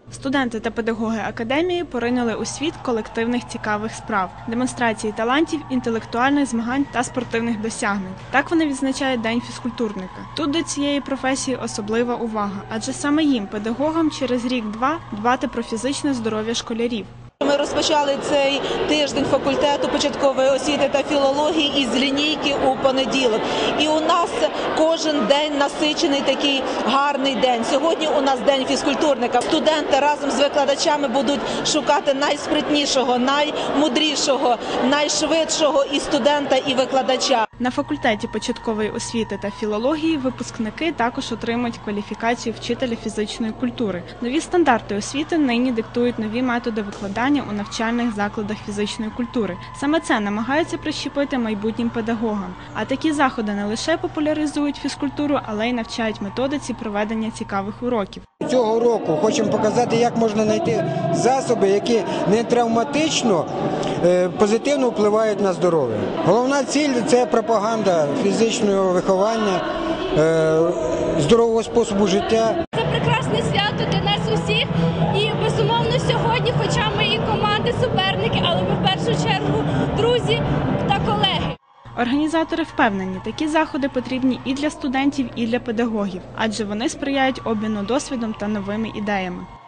Студенти та педагоги академії поринули у світ колективних цікавих справ, демонстрації талантів, інтелектуальних змагань та спортивних досягнень. Так вони відзначають День фізкультурника. Тут до цієї професії особлива увага, адже саме їм, педагогам, через рік-два дбати про фізичне здоров'я школярів. Ми розпочали цей тиждень факультету початкової освіти та філології із лінійки у понеділок. І у нас кожен день насичений такий гарний день. Сьогодні у нас День фізкультурника. Студенти разом з викладачами будуть шукати найспритнішого, наймудрішого, найшвидшого і студента, і викладача. На факультеті початкової освіти та філології випускники також отримують кваліфікацію вчителя фізичної культури. Нові стандарти освіти нині диктують нові методи викладання у навчальних закладах фізичної культури. Саме це намагаються прищепити майбутнім педагогам. А такі заходи не лише популяризують фізкультуру, але й навчають методиці проведення цікавих уроків. Цього року хочемо показати, як можна знайти засоби, які не травматично, позитивно впливають на здоров'я. Головна ціль – це пропаганда фізичного виховання, здорового способу життя. Це прекрасне свято для нас усіх і, безумовно, сьогодні, хоча ми і команди, суперники, але ми в першу чергу друзі та колеги. Організатори впевнені, такі заходи потрібні і для студентів, і для педагогів, адже вони сприяють обміну досвідом та новими ідеями.